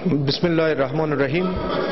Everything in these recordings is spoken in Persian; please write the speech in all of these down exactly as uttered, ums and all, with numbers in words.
بسم الله الرحمن الرحیم.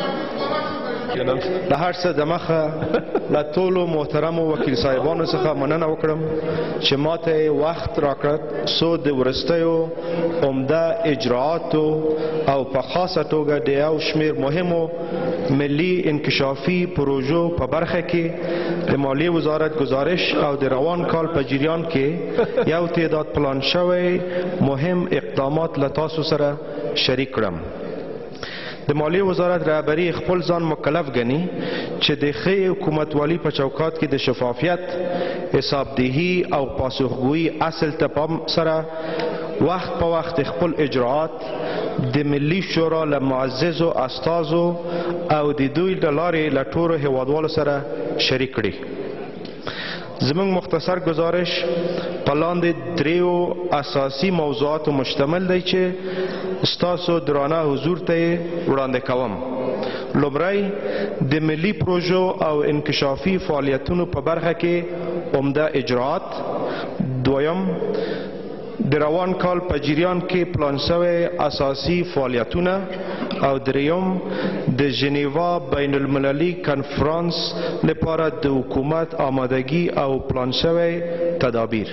له هر څه دمخه له ټولو محترمو وکیل صاحبانو څخه مننه وکړم چې ماته وخت راکړ څو د وروستیو عمده اجرااتو او په خاصه توګه د یو شمېر مهمو ملي انکشافي پروژو په برخه کې د مالیې وزارت گزارش او د روان کال په جریان کې یو تعداد پلان شوی مهم اقدامات له تاسو سره شریک کړم. د مالیې وزارت رهبري خپل ځان مکلف ګڼي چې د ښې حکومتوالي په چوکات کې د شفافیت، حسابدهي او پاسخګویي اصل ته پام سره وخت په وخت خپل اجراعات د ملي شورا له معززو استازو او د دوی له لارې له ټولو هیوادوالو سره شریک کړي. زموږ مختصر گزارش په لاندې دریو اساسي موضوعاتو مشتمل دی چې ستاسو درانه حضور ته یې وړاندې کوم. لومړی د ملي پروژو او انکشافي فعالیتونو په برخه کې عمده اجراات. دویم د روان کال په جریان کې پلان شوی اساسي فعالیتونه. او دریم د ژنیوا بین المللي کنفرانس لپاره د حکومت آمادگی او پلان شوی تدابیر.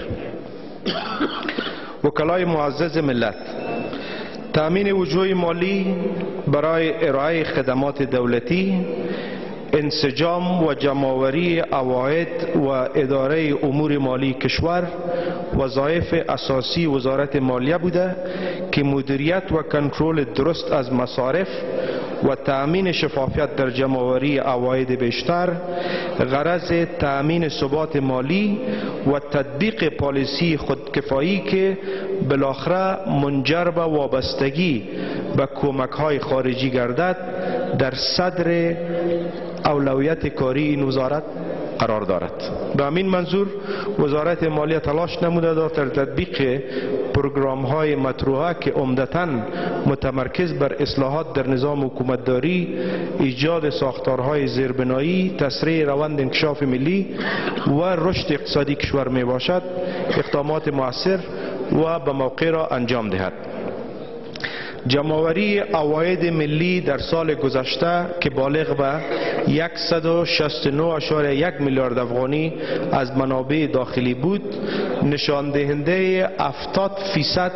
وکلای معزز ملت، تأمین وجوه مالی برای ارائه خدمات دولتی، انسجام و جمع‌آوری عواید و اداره امور مالی کشور وظایف اساسی وزارت مالیه بوده که مدیریت و کنترل درست از مصارف و تأمین شفافیت در جمع‌آوری عواید بیشتر غرض تأمین ثبات مالی و تطبیق پالیسی خودکفایی که بالاخره منجر به وابستگی به کمک‌های خارجی گردد در صدر اولویت کاری این وزارت قرار دارد. به همین منظور وزارت مالیه تلاش نموده تا در تطبیق پروگرام های مطروحه که عمدتاً متمرکز بر اصلاحات در نظام حکومتداری، ایجاد ساختارهای زیربنایی، تسریع روند انکشاف ملی و رشد اقتصادی کشور می باشد اقدامات مؤثر و به موقع را انجام دهد. جمع‌آوری عواید ملی در سال گذشته که بالغ به صد و شصت و نه اشاره یک میلیارد افغانی از منابع داخلی بود، نشان دهنده هفتاد فیصد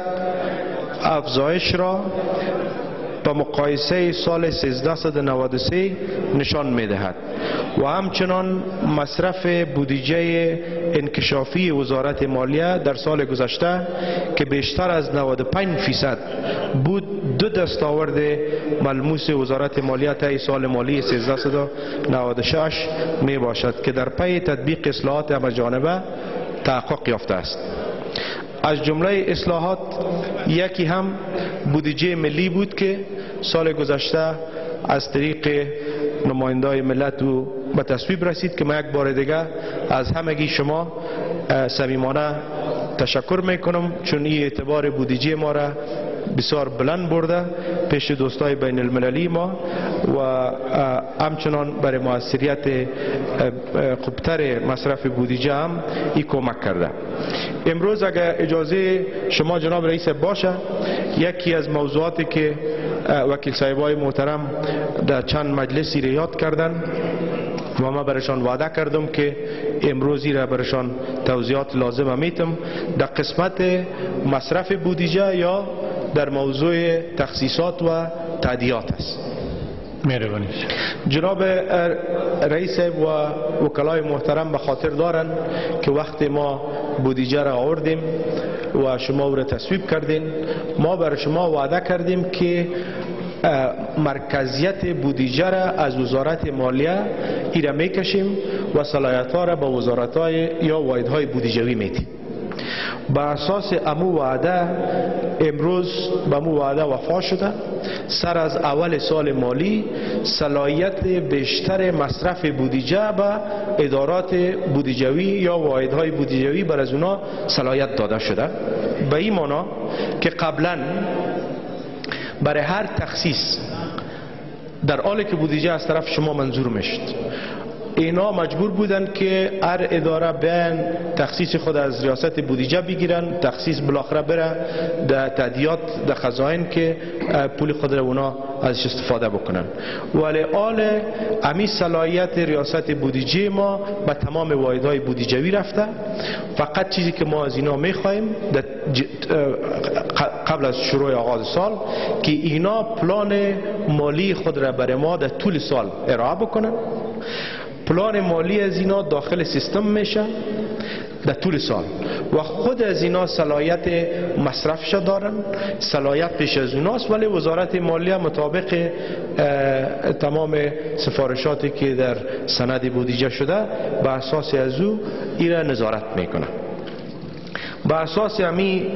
افزایش را با مقایسه سال سیزده نود و سه نشان می دهد و همچنان مصرف بودجه انکشافی وزارت مالیه در سال گذشته که بیشتر از نود و پنج فیصد بود دو دستاورد ملموس وزارت مالیه طی سال مالی سیزده نود و شش می باشد که در پی تطبیق اصلاحات همه‌جانبه تحقق یافته است. از جمله اصلاحات یکی هم بودجه ملی بود که سال گذشته از طریق نماینده‌های ملت و به تصویب رسید که من یک بار دیگه از همگی شما صمیمانه تشکر میکنم چون این اعتبار بودجه ما را بسیار بلند برده پیش دوستای بین المللی ما و همچنان برای موثریت خوبتر مصرف بودجه هم ای کمک کرده. امروز اگر اجازه شما جناب رئیس باشه، یکی از موضوعاتی که وکیل صاحبای محترم در چند مجلسی را یاد کردن و ما برشان وعده کردم که امروزی را برشان توضیحات لازم میتم در قسمت مصرف بودجه یا در موضوع تخصیصات و تعدیات است. مهربانی. جناب رئیس و وکلای محترم به خاطر دارن که وقتی ما بودجه را آوردیم و شما او را تصویب کردین، ما بر شما وعده کردیم که مرکزیت بودجه را از وزارت مالیه ایره میکشیم و صلاحیت ها را به وزارت های یا واحدهای بودجوی میدیم. بر اساس امو وعده امروز به امو وعده وفا شده. سر از اول سال مالی صلاحیت بیشتر مصرف بودجه به ادارات بودجوی یا واحدهای بودجوی بر از اونا صلاحیت داده شده. به این معنا که قبلا برای هر تخصیص در حالی که بودجه از طرف شما منظور میشد اینا مجبور بودند که هر اداره بیان تخصیص خود از ریاست بودجه بگیرن، تخصیص بالاخره بره در تعدیات در خزائن که پول خود را اونا ازش استفاده بکنن. ولی آل امی صلاحیت ریاست بودجه ما به تمام واحدهای بودجوی رفته. فقط چیزی که ما از اینا میخوایم قبل از شروع آغاز سال که اینا پلان مالی خود را برای ما در طول سال ارائه بکنن. پلان مالی از اینا داخل سیستم میشه در طول سال و خود از اینا صلاحیت مصرفش دارن، صلاحیت پیش از اوناست، ولی وزارت مالیه مطابق تمام سفارشاتی که در سند بودجه شده به اساس از او ایره نظارت میکنه. به اساس همی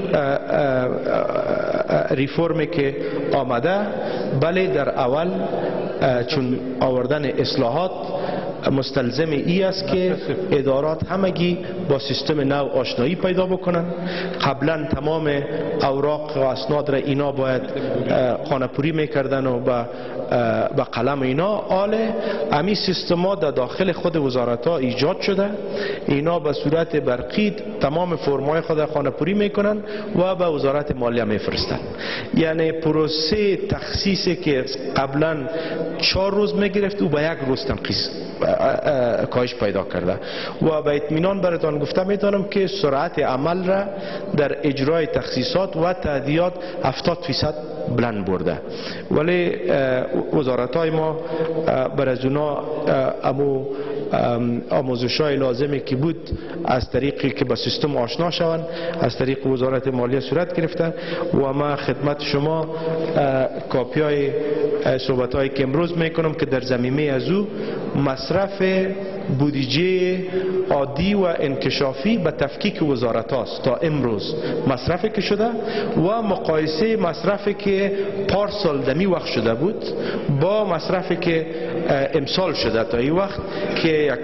ریفورمی که آمده، بله در اول چون آوردن اصلاحات مستلزم ای است که ادارات همگی با سیستم نو آشنایی پیدا بکنن. قبلا تمام اوراق و اسناد را اینا باید خانه‌پوری میکردن و با با قلم اینا. آله امی سیستمات در داخل خود وزارت ها ایجاد شده، اینا به صورت برقی تمام فرمای خود خانه‌پوری میکنن و به وزارت مالیه میفرستن. یعنی پروسه تخصیصی که قبلا چهار روز میگرفت او به یک روز تنقیص کاهش پیدا کرده و به اطمینان براتان گفته میتونم که سرعت عمل را در اجرای تخصیصات و تادیات هفتاد فیصد بلند برده. ولی وزارت های ما بر از اونا امو آموزش های لازمی که بود از طریقی که با سیستم آشنا شوند از طریق وزارت مالیه صورت گرفته و ما خدمت شما کاپی های صحبت هایی که امروز میکنم که در زمینه از او مصرف بودجه عادی و انکشافی به تفکیک وزارت هاست تا امروز مصرفی که شده و مقایسه مصرفی که پارسال دمی وقت شده بود با مصرفی که امسال شده تا این وقت که یک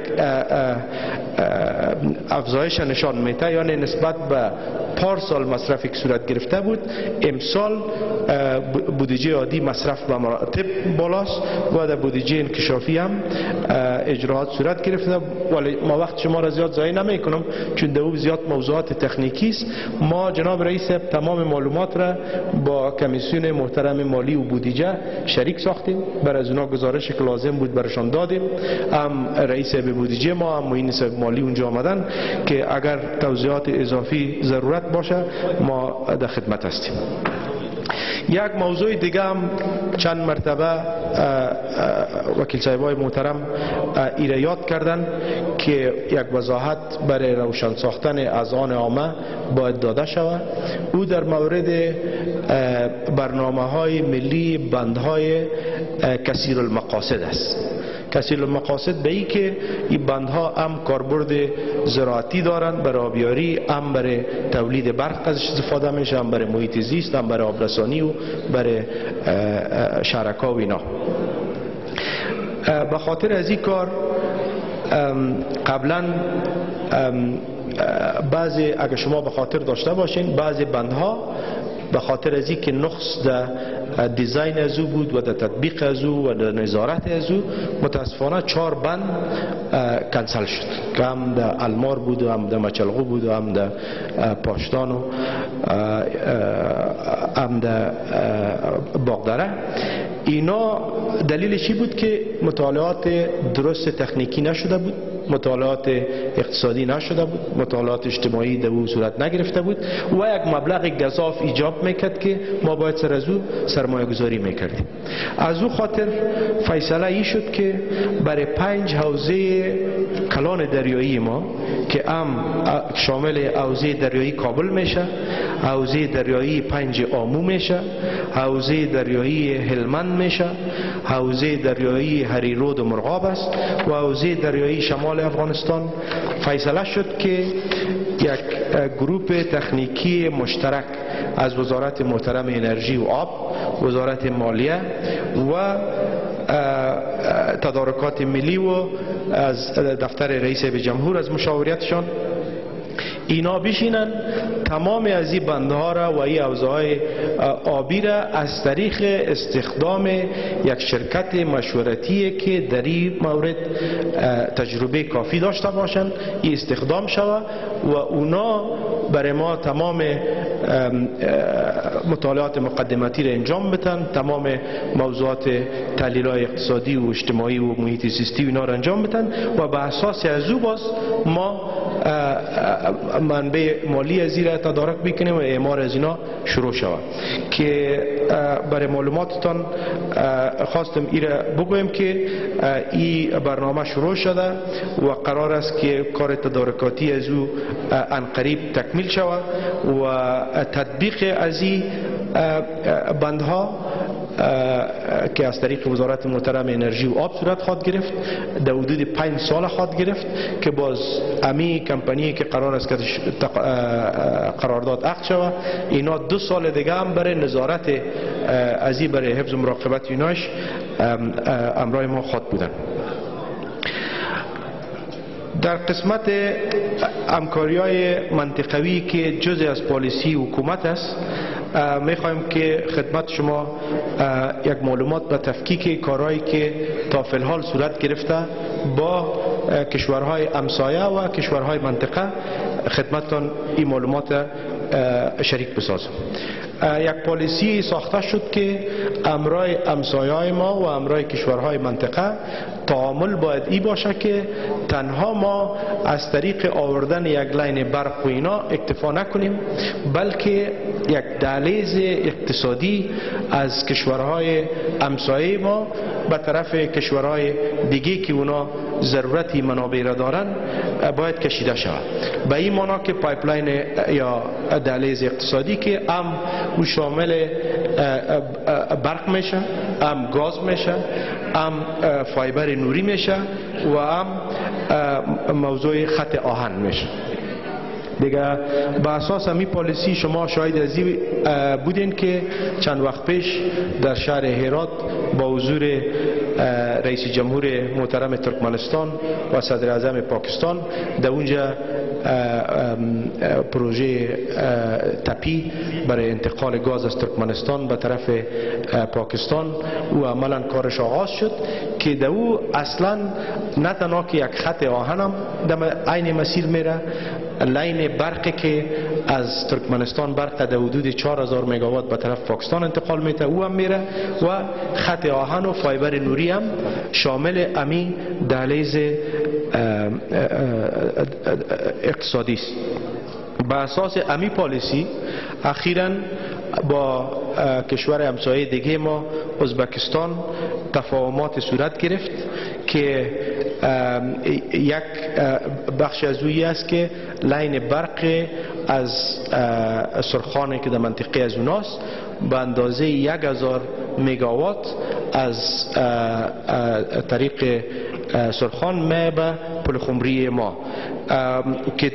افزایش نشان میده. یعنی نسبت به پارسال مصرفی که صورت گرفته بود امسال بودجه عادی مصرف به مراتب بالاست و در بودجه انکشافی هم اجراعات صورت گرفته. ولی ما وقت شما را زیاد ضایع نمی کنم چون در زیاد موضوعات تکنیکی است. ما جناب رئیس تمام معلومات را با کمیسیون محترم مالی و بودجه شریک ساختیم، بر از اونا گزارش که لازم بود برشان دادیم. هم رئیس به بودجه ما هم معین مالی اونجا آمدن که اگر توضیحات اضافی ضرورت باشه ما در خدمت هستیم. یک موضوع دیگه هم چند مرتبه وکیل صاحبای محترم ایره یاد کردن که یک وضاحت برای روشن ساختن اذهان عامه باید داده شود. او در مورد برنامه های ملی بندهای کثیر المقاصد است. کثیر المقاصد به ای که این بندها هم کاربرد زراعتی دارند برای آبیاری، هم برای تولید برق ازش استفاده میشه، هم برای محیط زیست، هم برای آبرسانی و برای شرکا و اینا. به خاطر از این کار قبلا بعضی اگر شما به خاطر داشته باشین بعضی بندها به خاطر از این که نقص در دیزاین از او بود و در تطبیق از او و در نظارت از او متاسفانه چهار بند کنسل شد که هم در المار بود و هم در مچلغو بود و هم در پاشتان و هم در باغدره. اینا دلیل چی بود که مطالعات درست تکنیکی نشده بود، مطالعات اقتصادی نشده بود، مطالعات اجتماعی در او صورت نگرفته بود و یک مبلغ گزاف ایجاب میکرد که ما باید سر از او سرمایه گذاری میکردیم. از او خاطر فیصله ای شد که برای پنج حوزه کلان دریایی ما که هم شامل حوزه دریایی کابل میشه، حوزه دریایی پنج آمو میشه، حوزه دریایی هلمند میشه، حوزه دریایی هریرود و مرغاب است و حوزه دریایی شمال افغانستان. فیصله شد که یک گروپ تکنیکی مشترک از وزارت محترم انرژی و آب، وزارت مالیه و تدارکات ملی و از دفتر رئیس جمهور از مشاوریتشان اینا بشینن تمام از این بندها را و این حوزه‌های آبی را از طریق استخدام یک شرکت مشورتی که در این مورد تجربه کافی داشته باشند این استخدام شود و اونا برای ما تمام مطالعات مقدماتی را انجام بدن، تمام موضوعات تحلیل‌های اقتصادی و اجتماعی و محیط زیستی و اینا را انجام بدن و به اساس از او باز ما منبع مالی از این را تدارک بکنیم و اعمار از اینا شروع شود. که برای معلوماتتان خواستم این را بگویم که این برنامه شروع شده و قرار است که کار تدارکاتی از او عنقریب تکمیل شود و تطبیق از این بندها که از طریق وزارت محترم انرژی و آب صورت خواهد گرفت در حدود پنج سال خواهد گرفت که باز امی کمپانی که قرار است که قرارداد عقد شود اینا دو سال دیگه هم برای نظارت از این برای حفظ و مراقبت ایناش امرای ما خواهد بودن. در قسمت همکاری‌های منطقوی که جزء از پالیسی حکومت است میخوایم که خدمت شما یک معلومات به تفکیک کارهایی که تا فی الحال صورت گرفته با کشورهای همسایه و کشورهای منطقه خدمتتان این معلومات شریک بسازم. یک پالیسی ساخته شد که امرای همسایه‌های ما و امرای کشورهای منطقه تعامل باید ای باشه که تنها ما از طریق آوردن یک لاین برق و اینا اکتفا نکنیم بلکه یک دهلیز اقتصادی از کشورهای همسایه ما به طرف کشورهای دیگه که اونا ضرورتی منابع را دارن باید کشیده شود. به این معنا که پایپلاین یا دهلیز اقتصادی که هم او شامل برق میشه، هم گاز میشه، هم فایبر نوری میشه و هم موضوع خط آهن میشه. دیگه به اساس همی پالیسی شما شاید از این بودین که چند وقت پیش در شهر هرات با حضور رئیس جمهور محترم ترکمنستان و صدر اعظم پاکستان در اونجا پروژه تپی برای انتقال گاز از ترکمنستان به طرف پاکستان و عملا کارش آغاز شد که در او اصلا نه تنها که یک خط آهنم در عین مسیر میره، لاین برقی که از ترکمنستان برق در حدود چهار هزار مگاوات به طرف پاکستان انتقال میته او هم میره و خط آهن و فایبر نوری هم شامل امی دهلیز اقتصادی است. به اساس امی پالیسی اخیراً با کشور همسایه دیگه ما ازبکستان تفاهمات صورت گرفت که یک بخش از اویی است که لاین برق از سرخانه که در منطقه از اوناست به اندازه یک هزار مگاوات از طریق سرخان می به پل خمری ما که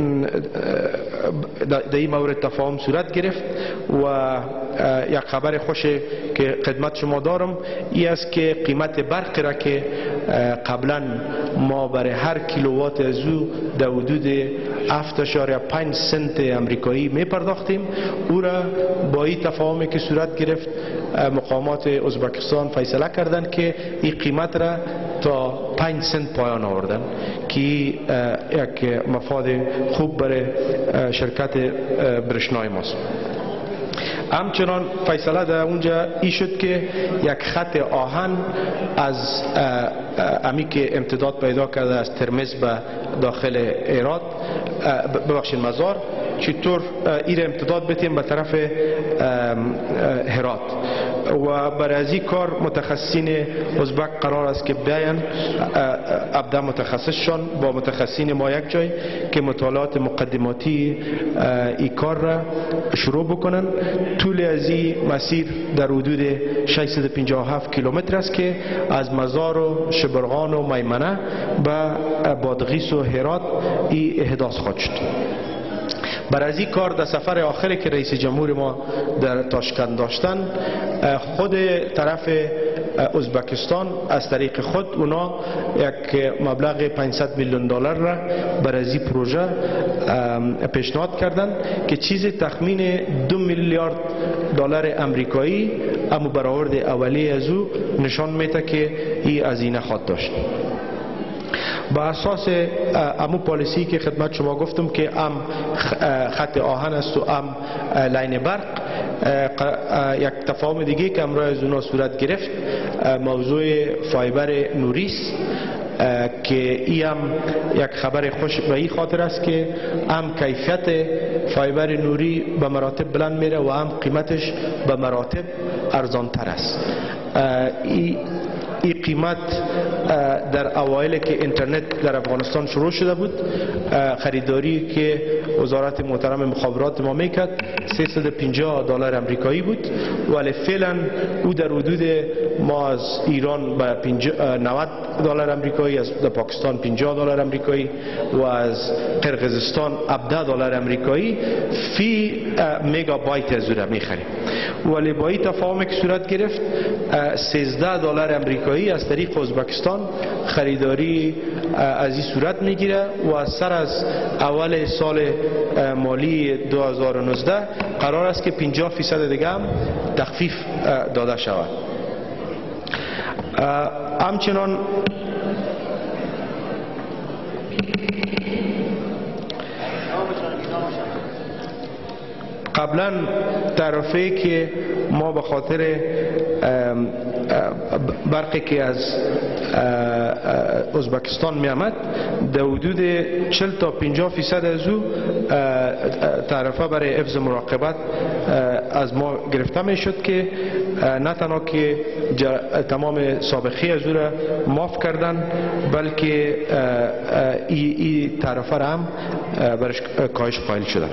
در این مورد تفاهم صورت گرفت و یک خبر خوش که خدمت شما دارم این است که قیمت برق را که قبلا ما برای هر کیلووات از او در حدود هفت اشاریه پنج سنت امریکایی می پرداختیم او را با این تفاهمی که صورت گرفت مقامات ازبکستان فیصله کردند که این قیمت را تا پنج سنت پایان آوردن که یک مفاد خوب برای شرکت برشنای ماست. همچنان فیصله در اونجا ای شد که یک خط آهن از امی که امتداد پیدا کرده از ترمز به داخل ایراد ببخشید مزار چطور این امتداد بتیم به طرف هرات و برای از این کار متخصصین ازبک قرار است که بیاین ابدا متخصصشان با متخصصین ما یک جای که مطالعات مقدماتی این کار را شروع بکنن. طول از این مسیر در حدود ششصد و پنجاه و هفت کیلومتر است که از مزار و شبرغان و میمنه به بادغیس و هرات این احداث خواهد شد. بر از این کار در سفر آخری که رئیس جمهور ما در تاشکند داشتن خود طرف ازبکستان از طریق خود اونا یک مبلغ پانصد میلیون دلار را برای این پروژه پیشنهاد کردند که چیز تخمین دو میلیارد دلار امریکایی اما برآورد اولیه از او نشان میده که این هزینه خواهد داشت. با اساس امو پالیسی که خدمت شما گفتم که ام خط آهن است و ام لاین برق، یک تفاهم دیگه که امروز از اونا صورت گرفت موضوع فایبر نوری است که ای هم یک خبر خوش به این خاطر است که هم کیفیت فایبر نوری به مراتب بلند میره و هم قیمتش به مراتب ارزان تر است. ای این قیمت در اوایل که اینترنت در افغانستان شروع شده بود، خریداری که وزارت محترم مخابرات ما میکرد سیصد و پنجاه دلار امریکایی بود، ولی فعلا او در حدود ما از ایران به نود دلار امریکایی، از پاکستان پنجاه دلار امریکایی و از قرقیزستان هفده دلار امریکایی فی مگابایت از او میخریم. ولی با این تفاهم که صورت گرفت سیزده دلار امریکایی از طریق ازبکستان خریداری از این صورت میگیره و از سر از اول سال مالی دو هزار و نوزده قرار است که پنجاه فیصد دیگه هم تخفیف داده شود. همچنان قبلا تعرفه که ما به خاطر برقی که از ازبکستان می آمد در حدود چهل تا پنجاه فیصد از او تعرفه برای حفظ مراقبت از ما گرفته می شد که نه تنها که تمام سابقه از او را معاف کردن بلکه این ای تعرفه را هم برش کاهش قائل شدن.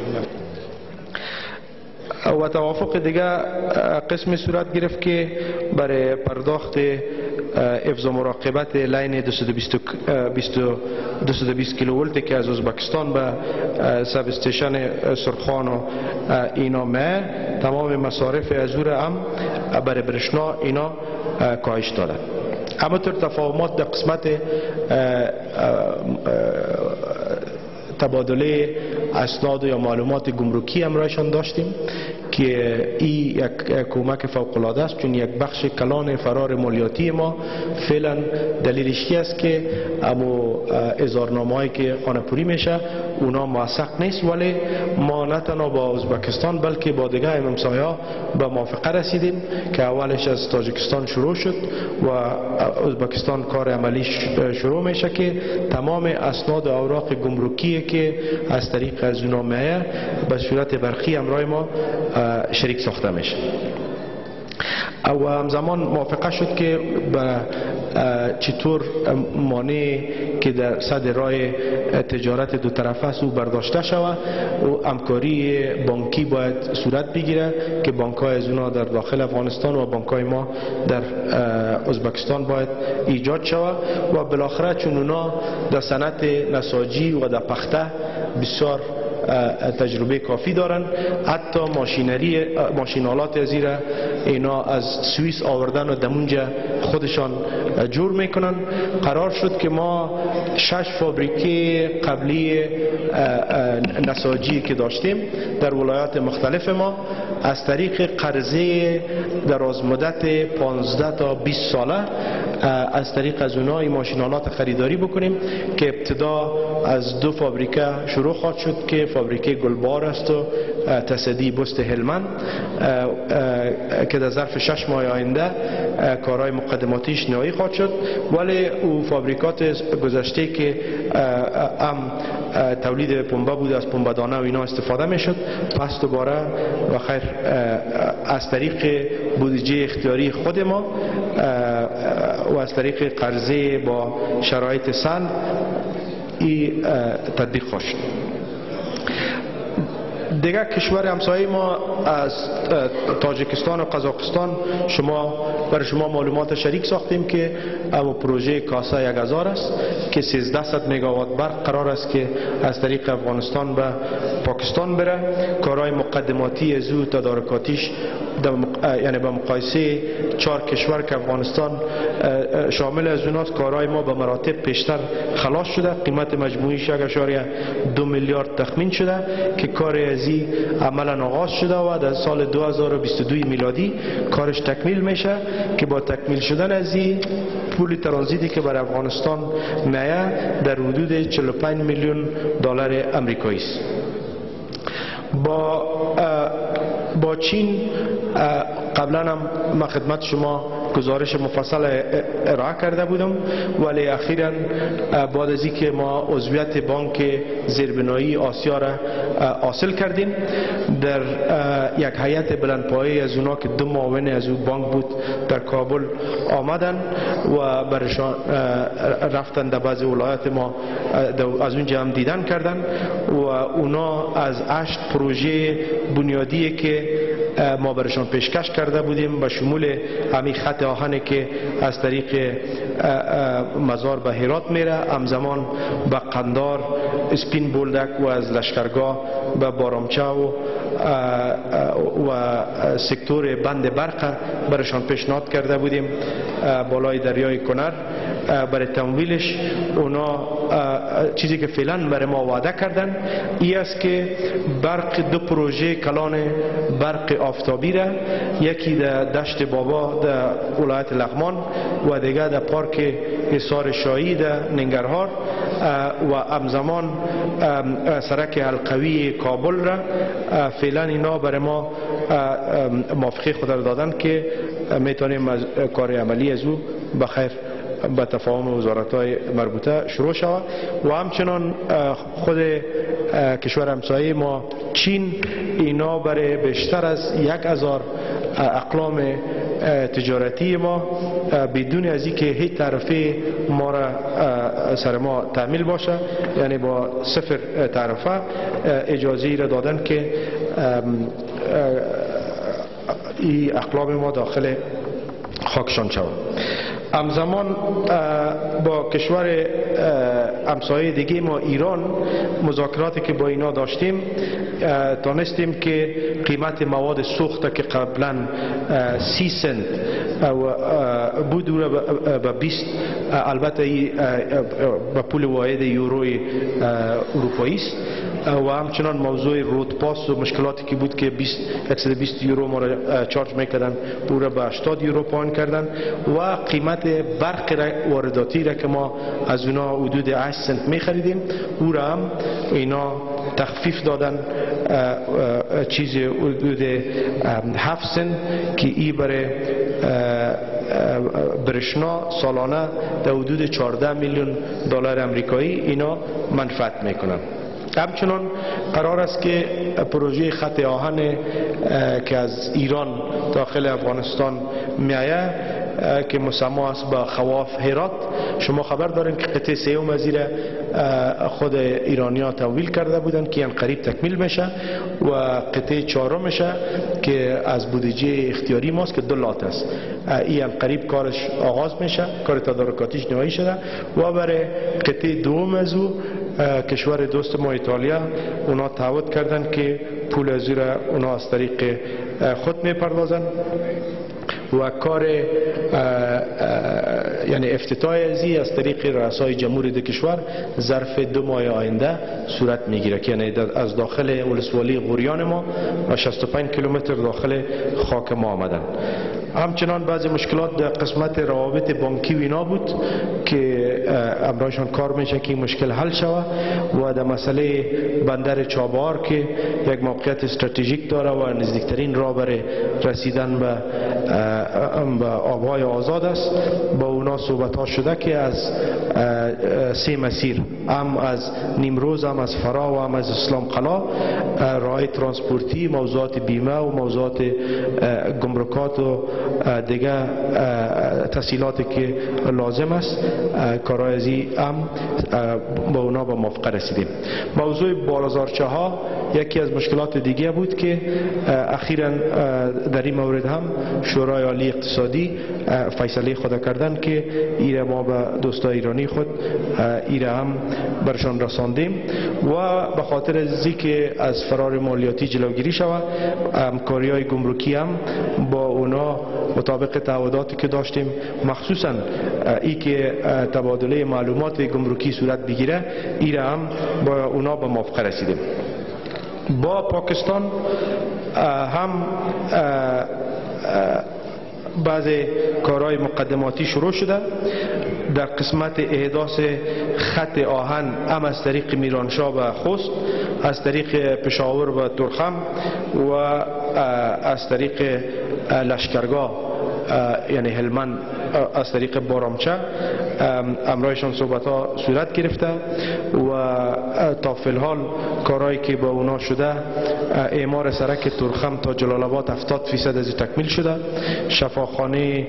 و توافق دیگه قسم صورت گرفت که برای پرداخت حفظ و مراقبت لاین دویست و بیست کیلوولت که از ازبکستان به سب استیشن سرخان و اینا مه تمام مصارف از او را هم برای برشنا اینا کاهش دادن. اما طور تفاهمات در قسمت تبادله اسناد یا معلومات گمرکی همراهشان داشتیم که این یک کمک فوق العاده است، چون یک بخش کلان فرار مالیاتی ما فعلا دلیلش است که امو اظهارنامه‌ای که خانه‌پوری میشه اونا موثق نیست، ولی ما نه تنها با ازبکستان بلکه با دیگه همسایه‌ها به موافقه رسیدیم که اولش از تاجیکستان شروع شد و ازبکستان کار عملیش شروع میشه که تمام اسناد و اوراق گمرکی که از طریق از اونا میه به صورت برقی همراه ما شریک ساخته میشه. و همزمان موافقه شد که به چطور مانع که در صد راه تجارت دو طرفه است او برداشته شود و همکاری بانکی باید صورت بگیره که بانک های از اونا در داخل افغانستان و بانک های ما در ازبکستان باید ایجاد شود و بالاخره چون اونا در صنعت نساجی و در پخته بسیار تجربه کافی دارن، حتی ماشینری ماشینالات از ایره اینا از سوئیس آوردن و دمونجا خودشان جور میکنن. قرار شد که ما شش فابریکه قبلی نساجی که داشتیم در ولایات مختلف ما از طریق قرضه دراز مدت پانزده تا بیست ساله از طریق از اونها این ماشینالات خریداری بکنیم که ابتدا از دو فابریکه شروع خواهد شد که فابریکه گلبار است و تصدی بست هلمند که در ظرف شش ماه آینده کارهای مقدماتیش نهایی خواهد شد، ولی او فابریکات گذشته که هم تولید پنبه بود از پنبه دانه و اینا استفاده می شد پس دوباره و خیر از طریق بودجه اختیاری خود ما و از طریق قرضه با شرایط سند ای تطبیق خواهد شد. دیگر کشور همسایه ما از تاجیکستان و قزاقستان شما برای شما معلومات شریک ساختیم که اما پروژه کاسا یک هزار است که سیزده صد مگاوات برق قرار است که از طریق افغانستان به پاکستان بره. کارهای مقدماتی از او تدارکاتیش یعنی به مقایسه چهار کشور که افغانستان شامل از اوناست، کارهای ما به مراتب پیشتر خلاص شده. قیمت مجموعیش یک اشاریه دو میلیارد تخمین شده که کار ازی عملا آغاز شده و در سال دو هزار و بیست و دو میلادی کارش تکمیل میشه که با تکمیل شدن ازی پول ترانزیتی که بر افغانستان میایه در حدود چهل و پنج میلیون دلار امریکایی است. با با چین قبلا هم ما خدمت شما گزارش مفصل ارائه کرده بودم، ولی اخیراً بعد از اینکه ما عضویت بانک زیربنایی آسیا را حاصل کردیم، در یک هیئت بلندپایه از اونا که دو معاون از اون بانک بود در کابل آمدن و برشان رفتن در بعضی ولایات ما از اونجا هم دیدن کردن و اونا از هشت پروژه بنیادی که ما برشان پیشکش کرده بودیم به شمول همین خط آهنی که از طریق مزار به هرات میره، همزمان به قندار، اسپین بولدک و از لشکرگاه به بارامچه و و سکتور بند برق برشان پیشنهاد کرده بودیم بالای دریای کنر برای تمویلش. اونا چیزی که فعلا برای ما وعده کردن این است که برق دو پروژه کلان برق آفتابی را، یکی در دشت بابا در ولایت لغمان و دیگر در پارک حصار شاهی در ننگرهار و همزمان سرک حلقوی کابل را فعلا اینا برای ما موافقه خود را دادن که میتونیم از کار عملی از او بخیر به تفاهم وزارت‌های مربوطه شروع شود. و همچنان خود کشور همسایه ما چین اینا برای بیشتر از یک هزار اقلام تجارتی ما بدون از اینکه هیچ تعرفه ما را سر ما تعمیل باشه، یعنی با صفر تعرفه اجازه را دادن که این اقلام ما داخل خاکشان شود. همزمان با کشور همسایه دیگه ما ایران مذاکراتی که با اینا داشتیم دانستیم که قیمت مواد سوخت که قبلا سی سنت بود رو به بیست، البته به پول واحد یوروی اروپایی است و همچنان موضوع رودپاس و مشکلاتی که بود که صد و بیست یورو ما را چارج میکردن او را به هشتاد یورو پایین کردن و قیمت برق وارداتی را که ما از اونا حدود هشت سنت میخریدیم او را هم اینا تخفیف دادن چیز حدود هفت سنت که ای برای برشنا سالانه در حدود چهارده میلیون دلار امریکایی اینا منفعت میکنن. همچنان قرار است که پروژه خط آهن که از ایران داخل افغانستان میآید که مسمى است به خواف هرات، شما خبر دارین که قطعه سیوم از این خود ایرانی‌ها تمویل کرده بودن که این قریب تکمیل میشه و قطعه چهارم میشه که از بودجه اختیاری ماست که دو لات است. این قریب کارش آغاز میشه، کار تدارکاتیش نهایی شده و برای قطعه دوم از او کشور دوست ما ایتالیا اونا تعهد کردن که پول از را اونا از طریق خود میپردازن و کار یعنی افتتاح ازی از طریق رؤسای جمهوری دو کشور ظرف دو ماه آینده صورت میگیره که یعنی از داخل ولسوالی غوریان ما و شصت و پنج کیلومتر داخل خاک ما آمدن. همچنان بعضی مشکلات در قسمت روابط بانکی و اینا بود که امرایشان کار میشه که این مشکل حل شود و در مسئله بندر چابهار که یک موقعیت استراتژیک داره و نزدیکترین راه برای رسیدن به به آبهای آزاد است، با اونا صحبت ها شده که از سه مسیر، هم از نیمروز، هم از فرا و هم از اسلام قلا، راه ترانسپورتی، موضوعات بیمه و موضوعات گمرکات و دیگه تسهیلاتی که لازم است کارهای ازی هم با اونا به موافقه رسیدیم. موضوع بازارچه ها یکی از مشکلات دیگه بود که اخیراً در این مورد هم شورای عالی اقتصادی فیصله خود کردن که ایره ما به دوستای ایرانی خود ایره هم برشان رساندیم و به خاطر ازی که از فرار مالیاتی جلوگیری شود همکاری های گمرکی هم با اونا مطابق تعهداتی که داشتیم مخصوصا ای که تبادله معلومات گمرکی صورت بگیره ایره هم با اونا به موافقه رسیدیم. با پاکستان هم بعض کارهای مقدماتی شروع شده در قسمت احداث خط آهن هم از طریق میرانشاه و خوست، از طریق پشاور و ترخم و از طریق لشکرگاه یعنی هلمند از طریق بارامچه امرایشان صحبت ها صورت گرفته و تا فی‌الحال کارهایی که با اونا شده اعمار سرک ترخم تا جلال آباد هفتاد فیصد از تکمیل شده، شفاخانه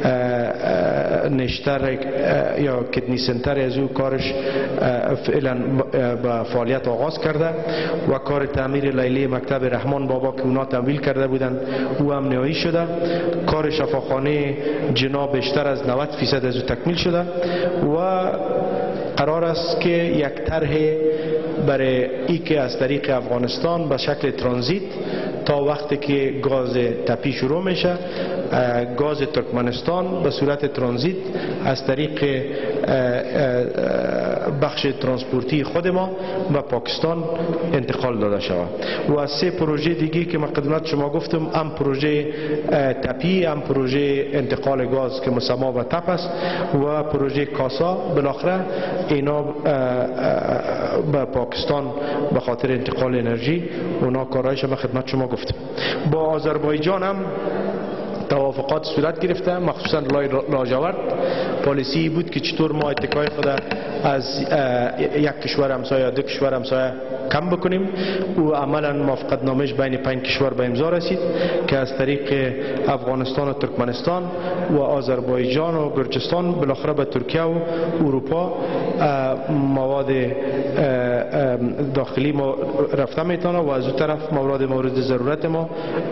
نشتر یا کدنی سنتر از او کارش فعلا به فعالیت آغاز کرده و کار تعمیر لیلی مکتب رحمان بابا که اونا تمویل کرده بودن او هم نهایی شده، کار شفاخانه جناب بیشتر از نود فیصد از او تکمیل شده و قرار است که یک طرح برای ای که از طریق افغانستان به شکل ترانزیت تا وقتی که گاز تپی شروع میشه گاز ترکمنستان به صورت ترانزیت از طریق بخش ترانسپورتی خود ما به پاکستان انتقال داده شود و از سه پروژه دیگه که من خدمت شما گفتم هم پروژه تپی هم پروژه انتقال گاز که مسما و تپ است و پروژه کاسا بالاخره اینا به پاکستان به خاطر انتقال انرژی اونا کارهایش من خدمت شما گفتم. با آذربایجان هم توافقات صورت گرفته مخصوصا لاجورد پالیسی بود که چطور ما اتکای خود از یک کشور همسایه دو کشور همسایه کم بکنیم و عملا موافقت نامش بین پنج کشور به امضا رسید که از طریق افغانستان و ترکمنستان و آذربایجان و گرجستان بالاخره به ترکیه و اروپا مواد داخلی ما رفته میتونه و از اون طرف مواد مورد ضرورت ما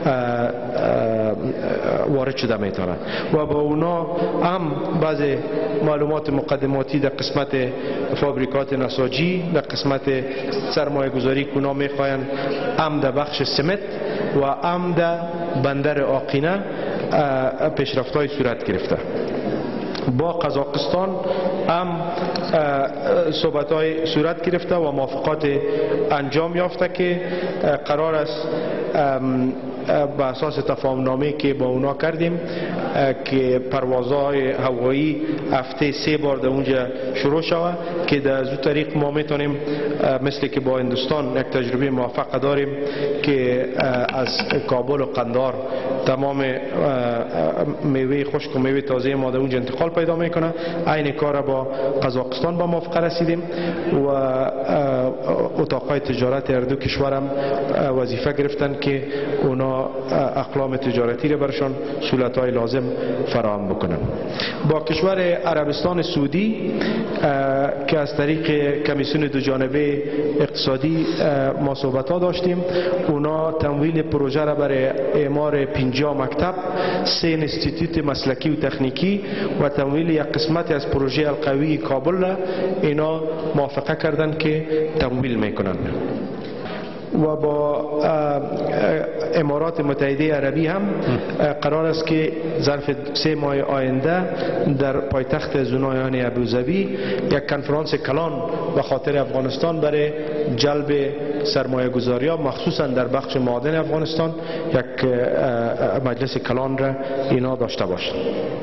وارد شده میتونه و با اونا هم بعض معلومات مقدماتی در قسمت فابریکات نساجی در قسمت سرمایه گذاری که اونا میخواین هم در بخش سمت و هم در بندر آقینه پیشرفت های صورت گرفته. با قزاقستان هم صحبت های صورت گرفته و موافقات انجام یافته که قرار است به اساس تفاهم نامه که با اونا کردیم که پروازهای هوایی هفته سه بار در اونجا شروع شود که در از طریق ما میتونیم مثل که با هندوستان یک تجربه موفق داریم که از کابل و قندهار تمام میوه خشک و میوه تازه ما در اونجا انتقال پیدا میکنه. عین کار با قزاقستان با موافقه رسیدیم و اتاقهای تجارت هر دو کشورم وظیفه گرفتن که اونا اقلام تجارتی را برشان سهولت‌های لازم فراهم بکنن. با کشور عربستان سعودی که از طریق کمیسیون دو جانبه اقتصادی ما صحبت‌ها داشتیم، اونا تمویل پروژه را برای اعمار پنجاه مکتب، سه انستیتوت مسلکی و تکنیکی و تمویل یک قسمتی از پروژه القوی کابل را اینا موافقه کردن که تمویل میکنن. و با امارات متحده عربی هم قرار است که ظرف سه ماه آینده در پایتخت زونایان ابوظبی یک کنفرانس کلان به خاطر افغانستان برای جلب سرمایه گذاری ها مخصوصا در بخش معادن افغانستان یک مجلس کلان را اینا داشته باشند.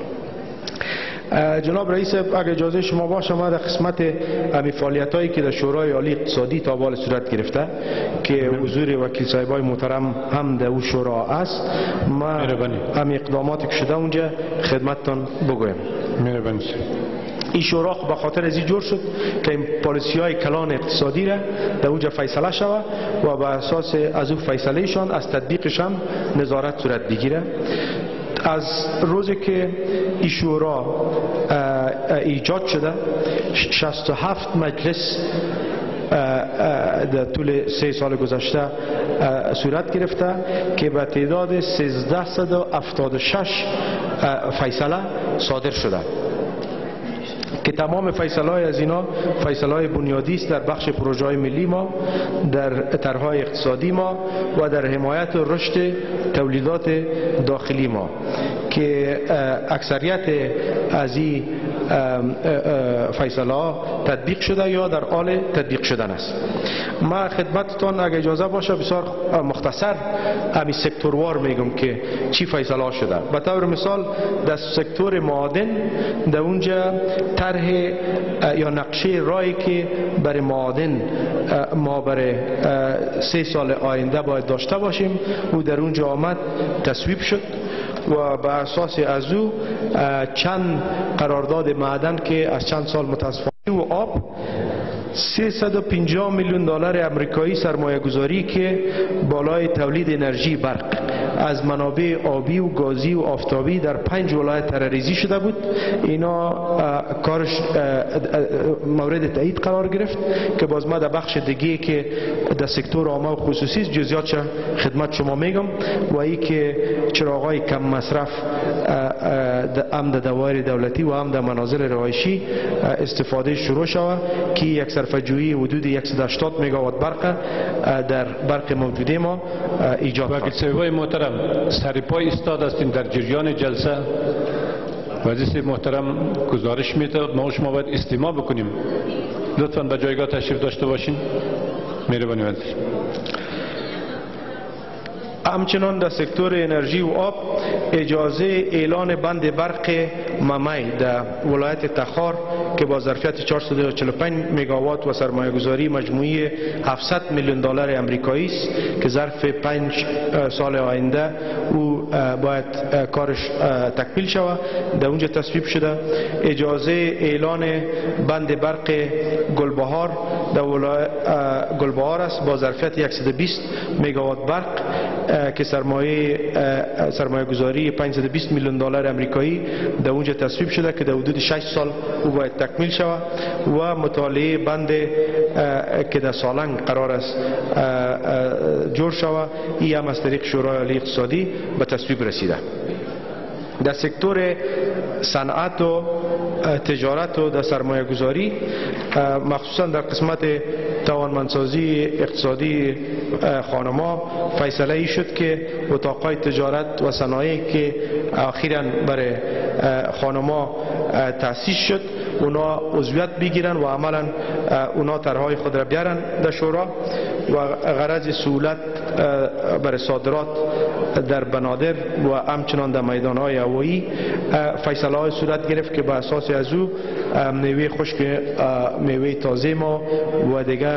جناب رئیس اگر اجازه شما باشه ما در قسمت امی فعالیت هایی که در شورای عالی اقتصادی تا بال صورت گرفته که حضور وکیل صاحبای محترم هم در او شورا است ما امی اقداماتی که شده اونجا خدمتتان بگویم. مهربانی. این شورا به خاطر ازی جور شد که این پالیسی های کلان اقتصادی را در اونجا فیصله شود و به اساس از او فیصله شان از تطبیقش هم نظارت صورت بگیره. از روزی که این شورا ایجاد شده شصت و هفت مجلس در طول سه سال گذشته صورت گرفته که به تعداد سیزده و هفتاد و شش فیصله صادر شده که تمام فیصله های از اینا فیصله های بنیادی است در بخش پروژه های ملی ما، در طرح‌های اقتصادی ما و در حمایت و رشد تولیدات داخلی ما که اکثریت از این فیصله ها تطبیق شده یا در حال تطبیق شدن است. ما خدمتتان اگه اجازه باشه بسیار مختصر امی سکتوروار میگم که چی فیصله ها شده. به طور مثال در سکتور معادن در اونجا طرح یا نقشه راهی که برای معادن ما برای سه سال آینده باید داشته باشیم و در اونجا آمد تصویب شد و به اساس از او چند قرارداد معدن که از چند سال متاسفانه و آب سیصد و پنجاه میلیون دلار امریکایی سرمایه گذاری که بالای تولید انرژی برق از منابع آبی و گازی و آفتابی در پنج ولایت طرح‌ریزی شده بود. اینا کارش مورد تایید قرار گرفت که باز ما در بخش دیگه که در سکتور عامه و خصوصی جزئیاتش خدمت شما میگم و ای که چراغای کم مصرف هم در دوائر دولتی و هم در منازل رهایشی استفاده شروع شود که یک صرفه‌جویی حدود صد و هشتاد مگاوات برق در برق موجوده ما ایجاد کرد. وکیل محترم سر پای ایستاد هستیم در جریان جلسه. وزیر محترم گزارش میداد ما شما باید استماع بکنیم. لطفاً به جایگاه تشریف داشته باشین. مهربانی وزیر. همچنان در سکتور انرژی و آب اجازه اعلان بند برق ممی در ولایت تخار که با ظرفیت چهارصد و چهل و پنج مگاوات و سرمایه گذاری مجموعی هفتصد میلیون دلار امریکایی است که ظرف پنج سال آینده او باید کارش تکمیل شود. در اونجا تصویب شده اجازه اعلان بند برق گلبهار در ولایت گلبهار است با ظرفیت صد و بیست مگاوات برق که سرمایه سرمایه گذاری پانصد و بیست میلیون دلار امریکایی در اونجا تصویب شده که در حدود شش سال او باید تکمیل شود و مطالعه بند که در سالنگ قرار است جور شود این هم از طریق شورای عالی اقتصادی به تصویب رسیده. در سکتور صنعت و تجارت و در سرمایه گذاری مخصوصا در قسمت توانمندسازی اقتصادی خانما فیصله ای شد که اتاقهای تجارت و صنایعی که اخیراً برای خانما تأسیس شد اونا عضویت بگیرن و عملا اونا طرحهای خود را بیارن در شورا و غرض سهولت برای صادرات در بنادر و همچنان در میدانهای هوایی فیصله های صورت گرفت که به اساس از او میوه خشک میوه تازه ما و دیگه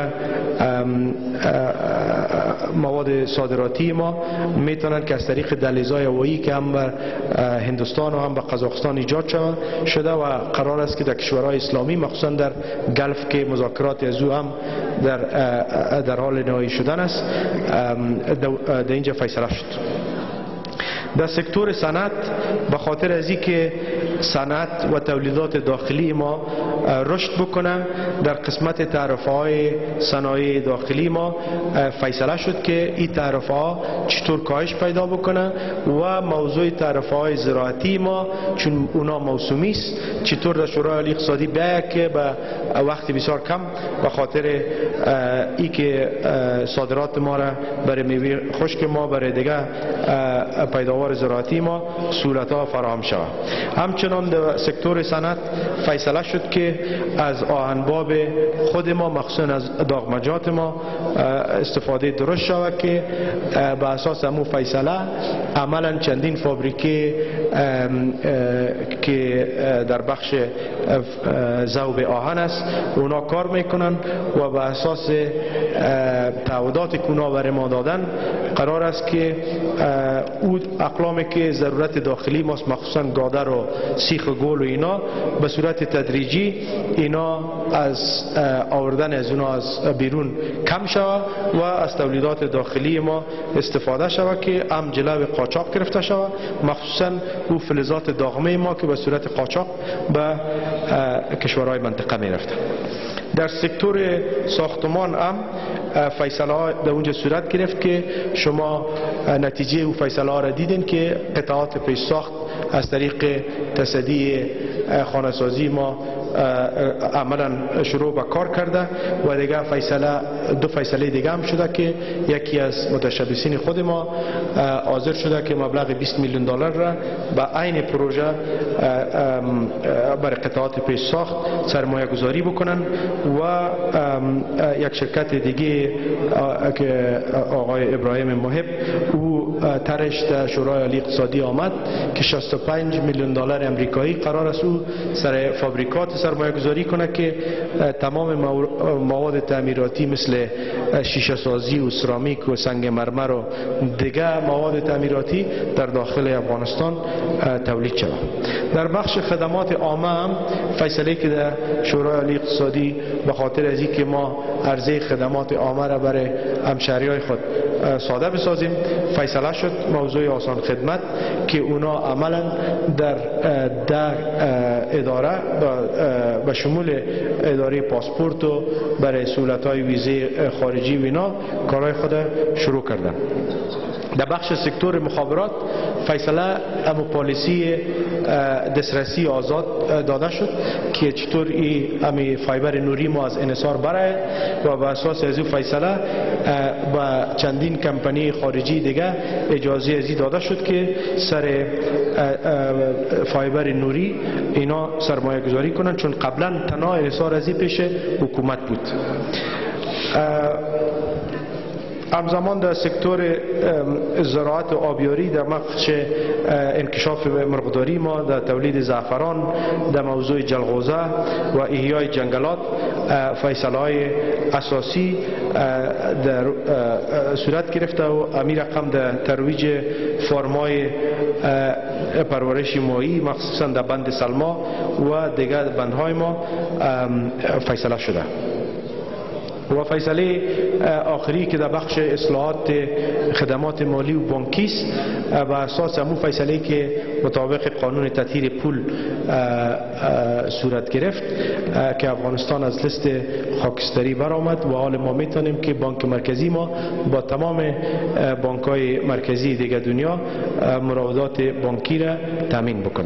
مواد صادراتی ما میتونن که از طریق دهلیزهای هوایی که هم بر هندوستان و هم به قزاقستان ایجاد شده و قرار است که در کشورهای اسلامی مخصوصا در گلف که مذاکرات از او هم در در حال نهایی شدن است در اینجا فیصله شد. در سکتور صنعت به خاطر از اینکه صنعت و تولیدات داخلی ما رشد بکنه در قسمت تعرفه های صنایع داخلی ما فیصله شد که این تعرفه ها چطور کاهش پیدا بکنه و موضوع تعرفه های زراعتی ما چون اونا موسومی است چطور در شورای عالی اقتصادی بیاید که به وقت بسیار کم به خاطر ای که صادرات ما را برای میوه خشک ما برای دیگه پیداوار زراعتی ما سهولت ها فراهم شود. همچنان در سکتور صنعت فیصله شد که از آهنباب خود ما مخصوصا از داغمجات ما استفاده درست شود که به اساس همون فیصله عملا چندین فابریکه که در بخش ذوب آهن است اونا کار میکنن و به اساس تعهداتی که اونا برای ما دادن قرار است که او اقلامی که ضرورت داخلی ماست، مخصوصا گادر و سیخ و گل و اینا، به صورت تدریجی اینا از آوردن از اونا از بیرون کم شود و از تولیدات داخلی ما استفاده شود که هم جلو قاچاق گرفته شود، مخصوصا او فلزات داغمه ما که به صورت قاچاق به کشورهای منطقه می رفته. در سکتور ساختمان هم فیصله ها در اونجا صورت گرفت که شما نتیجه او فیصله ها را دیدین که قطعات پیش ساخت از طریق تصدی خانه سازی ما عملا شروع به کار کرده و دیگه فیصله دو فیصله دیگه هم شده که یکی از متشبثین خود ما حاضر شده که مبلغ بیست میلیون دلار را به عین پروژه برای قطعات پیش ساخت سرمایه گذاری بکنن و یک شرکت دیگه که آقای ابراهیم محب او طرحش در شورای عالی اقتصادی آمد که شصت و پنج میلیون دلار امریکایی قرار است او سر فابریکات سرمایه گذاری کنه که تمام مواد تعمیراتی مثل شیشه سازی و سرامیک و سنگ مرمر و دیگر مواد تعمیراتی در داخل افغانستان تولید شود. در بخش خدمات عامه هم فیصله که در شورای عالی اقتصادی به خاطر از اینکه ما عرضه خدمات عامه را برای همشهریای خود ساده بسازیم فیصله شد موضوع آسان خدمت که اونا عملا در در اداره به شمول اداره پاسپورت و برای سهولت‌های ویزه خارجی و اینا کارهای خود شروع کردن. در بخش سکتور مخابرات فیصله امو پالیسی دسترسی آزاد داده شد که چطور ای امی فایبر نوری ما از انحصار برای و به اساس از این فیصله با چندین کمپانی خارجی دیگه اجازه ازی داده شد که سر فایبر نوری اینا سرمایه گذاری کنن، چون قبلا تنها انحصار ازی پیش حکومت بود. همزمان در سکتور زراعت و آبیاری در بخش انکشاف مرغداری ما در تولید زعفران، در موضوع جلغوزه و احیای جنگلات فیصله های اساسی در صورت گرفته و امی رقم در ترویج فرمای پرورش ماهی مخصوصا در بند سلما و دیگر بندهای ما فیصله شده. و فیصله آخری که در بخش اصلاحات خدمات مالی و بانکی است و اساس همون فیصله که مطابق قانون تطهیر پول صورت گرفت که افغانستان از لیست خاکستری برآمد و حال ما میتونیم که بانک مرکزی ما با تمام بانک‌های مرکزی دیگر دنیا مراودات بانکی را تامین بکنه.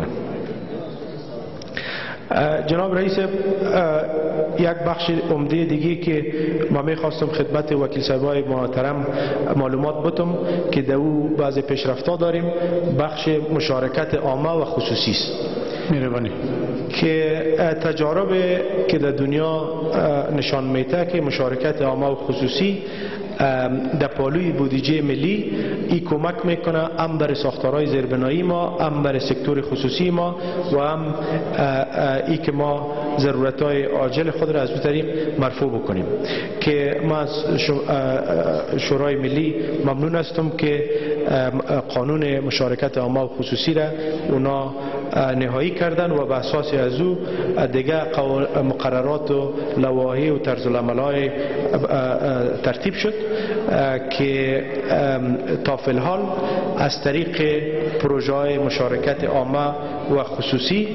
جناب رئیس، یک بخش عمده دیگه که ما میخواستم خدمت وکیل صاحبای محترم معلومات بتم که در او بعض پیشرفت‌ها داریم، بخش مشارکت عامه و خصوصی است. مهربانی. که تجارب که در دنیا نشان میده که مشارکت عامه و خصوصی در پالوی بودجه ملی ای کمک میکنه هم برای ساختارهای زیربنایی ما، هم برای سکتور خصوصی ما و هم ای که ما ضرورتهای عاجل خود را از اون طریق مرفوع بکنیم. که ما از شورای ملی ممنون هستم که قانون مشارکت عامه و خصوصی را اونا نهایی کردن و به اساس از او دیگه مقررات و لوایح و طرز العمل‌های ترتیب شد که تا فی الحال از طریق پروژه های مشارکت عامه و خصوصی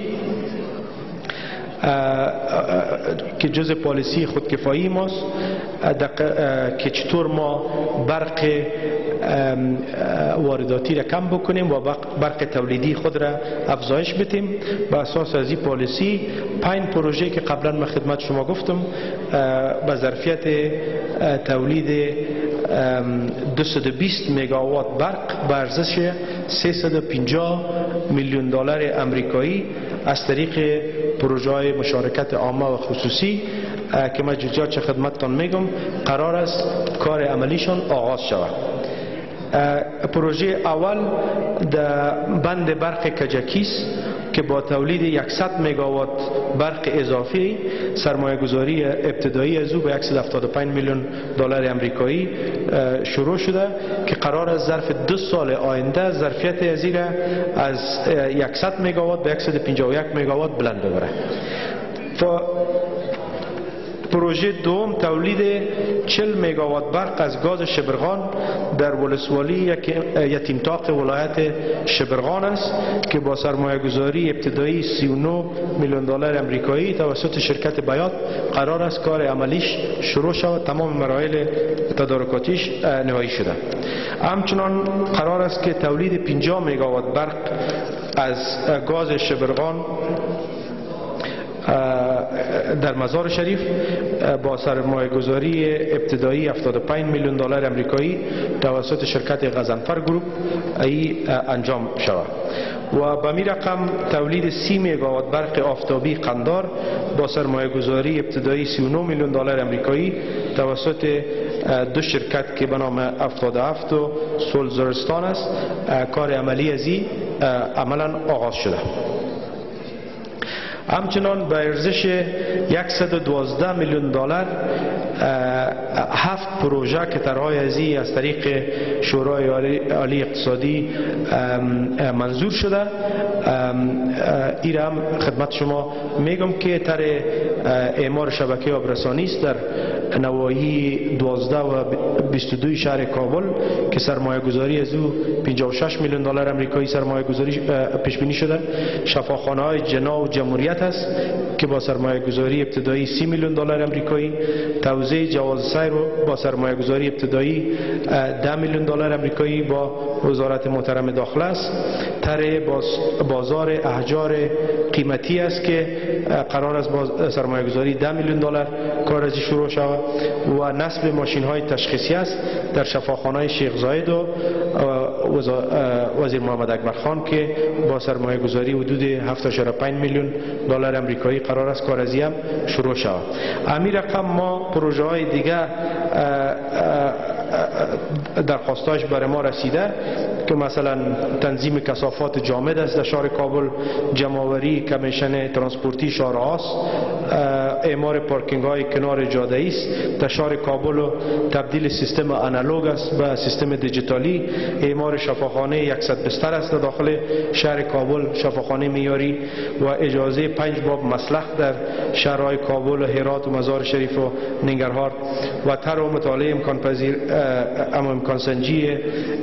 که جز پالیسی خودکفایی ماست که چطور ما برق وارداتی را کم بکنیم و برق تولیدی خود را افزایش بدیم. به اساس از این پالیسی پنج پروژه که قبلا من خدمت شما گفتم به ظرفیت تولید دویست و بیست مگاوات برق به ارزش سیصد و پنجاه میلیون دلار امریکایی از طریق پروژه های مشارکت عامه و خصوصی که من جزئیات خدمتتان میگم قرار است کار عملیشان آغاز شود. پروژه اول در بند برق کجکیس که با تولید صد مگاوات برق اضافی سرمایه گذاری ابتدایی از او به صد و هفتاد و پنج میلیون دلار امریکایی شروع شده که قرار است ظرف دو سال آینده ظرفیت از این از صد مگاوات به صد و پنجاه و یک مگاوات بلند ببره. پروژه دوم تولید چهل مگاوات برق از گاز شبرغان در ولسوالی یتیمتاق ولایت شبرغان است که با سرمایه گذاری ابتدایی سی و نه میلیون دلار امریکایی توسط شرکت بیات قرار است کار عملیش شروع شود. تمام مراحل تدارکاتیش نهایی شده. همچنان قرار است که تولید پنجاه مگاوات برق از گاز شبرغان در مزار شریف با سرمایه گذاری ابتدایی هفتاد و پنج میلیون دلار امریکایی توسط شرکت غضنفر گروپ ای انجام شود. و به می رقم تولید سی مگاوات برق آفتابی قندار با سرمایه گذاری ابتدایی سی و نه میلیون دلار امریکایی توسط دو شرکت که به نام هفتاد و هفت و سولزرستان است کار عملی از این عملا آغاز شده. همچنان به ارزش صد و دوازده میلیون دلار هفت پروژه که طرحهای ازی از طریق شورای عالی اقتصادی منظور شده. این هم خدمت شما میگم که طرح اعمار شبکه آبرسانی است در نواحی دوازده و بیست و دو شهر کابل که سرمایه گذاری از او پنجاه و شش میلیون دلار امریکایی سرمایه گذاری پیش بینی شده. شفاخانه های جنا و جمهوریت است که با سرمایه گذاری ابتدایی سی میلیون دلار امریکایی، توزیع جواز سیر با سرمایه گذاری ابتدایی ده میلیون دلار امریکایی با وزارت محترم داخله است. طرح بازار احجار قیمتی است که قرار است با سرمایه گذاری ده میلیون دلار کار از شروع شود و نصب ماشین های تشخیصی است در شفاخانه شیخ زاید و وزیر محمد اکبر خان که با سرمایه گذاری حدود هفت و پنج میلیون دلار امریکایی قرار است کار از هم شروع شود. امی رقم ما پروژه های دیگه درخواستاش برای ما رسیده که مثلا تنظیم کثافات جامد است در شهر کابل، جمع‌آوری کمیشن ترانسپورتی شهر آس، اعمار پارکینگ های کنار جاده است در شهر کابل و تبدیل سیستم آنالوگ است به سیستم دیجیتالی، اعمار شفاخانه صد بستر است در داخل شهر کابل، شفاخانه معیاری و اجازه پنج باب مسلخ در شهرهای کابل و هرات و مزار شریف و ننگرهار و طرح و مطالعه امکان پذیر اما امکان سنجی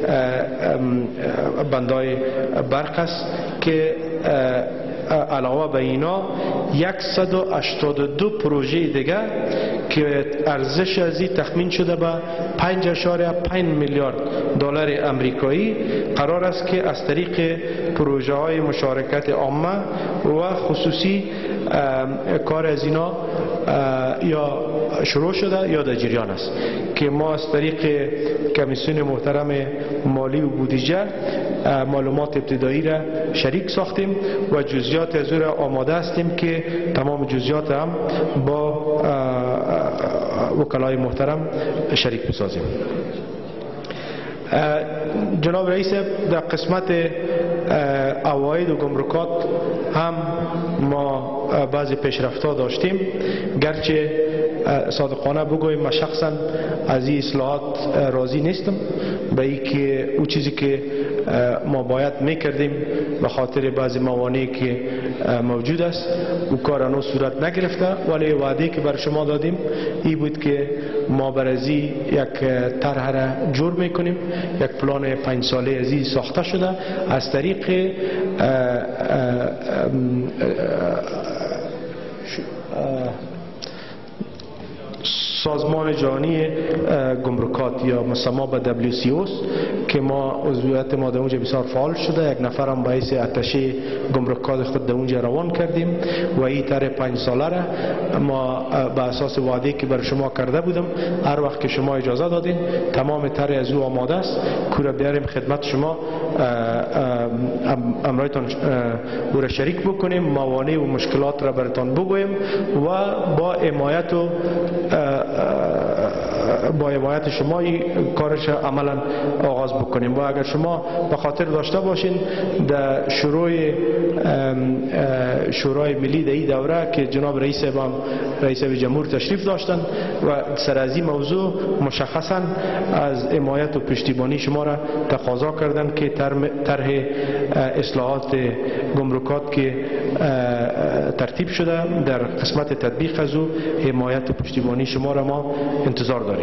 بندای برق است که علاوه به اینا صد و هشتاد و دو پروژه دیگه که ارزش از این تخمین شده به پنج اشاریه پنج میلیارد دلار امریکایی قرار است که از طریق پروژه های مشارکت عامه و خصوصی کار از اینا یا شروع شده یا در جریان است که ما از طریق کمیسیون محترم مالی و بودجه معلومات ابتدایی را شریک ساختیم و جزئیات از او را آماده هستیم که تمام جزئیات هم با وکلای محترم شریک بسازیم. جناب رئیس، در قسمت عواید و گمرکات هم ما بعضی پیشرفت‌ها داشتیم، گرچه صادقانه بگویم من شخصا از این اصلاحات راضی نیستم به این که او چیزی که ما باید میکردیم به خاطر بعضی موانعی که موجود است او کار هنوز صورت نگرفته، ولی وعده که بر شما دادیم این بود که ما بر از این یک طرح را جور میکنیم، یک پلان پنج ساله از این ساخته شده از طریق سازمان جهانی گمرکات یا مسمى به دبلیو سی او که ما عضویت ما در اونجا بسیار فعال شده، یک نفر هم باعث اتشه گمرکات خود در اونجا روان کردیم و این طرح پنج ساله را ما به اساس وعده که بر شما کرده بودم هر وقت که شما اجازه دادین تمام طرح از او آماده است که را بیاریم خدمت شما امرایتان او را شریک بکنیم، موانع و مشکلات را براتان بگویم و با حمایت و با حمایت شما این کارش عملا آغاز بکنیم. و اگر شما به خاطر داشته باشین در شروع شورای ملی در این دوره که جناب رئیس هم رئیس جمهور تشریف داشتن و سر از این موضوع مشخصا از حمایت و پشتیبانی شما را تقاضا کردن که طرح اصلاحات گمرکات که ترتیب شده در قسمت تطبیق از او حمایت و پشتیبانی شما را ما انتظار داریم.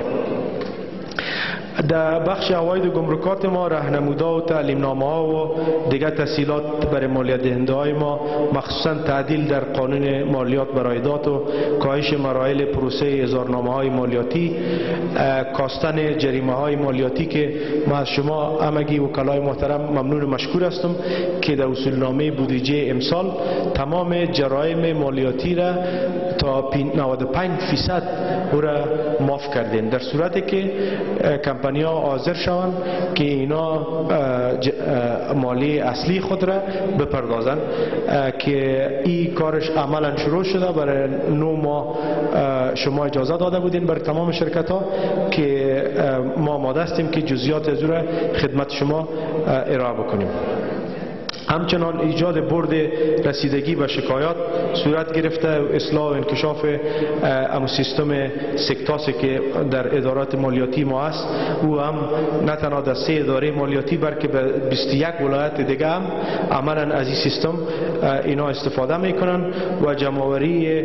در بخش عواید و گمرکات ما راهنمودا و تعلیمنامه ها و دیگر تسهیلات برای مالیات دهنده های ما، مخصوصا تعدیل در قانون مالیات بر عایدات و کاهش مراحل پروسه اظهارنامه های مالیاتی، کاستن جریمه های مالیاتی که ما از شما همگی وکلای محترم ممنون و مشکور هستم که در اصولنامه بودجه امسال تمام جرایم مالیاتی را تا نود و پنج درصد او را معاف کردیم، در صورتی که کمپانی‌ها حاضر شوند که اینا مالی اصلی خود را بپردازند که این کارش عملا شروع شده. برای نو ماه شما اجازه داده بودین بر تمام شرکت ها که ما آماده هستیم که جزئیات از او را خدمت شما ارائه بکنیم. همچنان ایجاد برد رسیدگی و شکایات صورت گرفته و اصلاح و انکشاف ام سیستم سکتاسی که در ادارات مالیاتی ما است، او هم نه تنها در سه اداره مالیاتی بلکه به بیست و یک ولایت دیگه هم عملا از این سیستم اینا استفاده میکنن و جمع‌آوری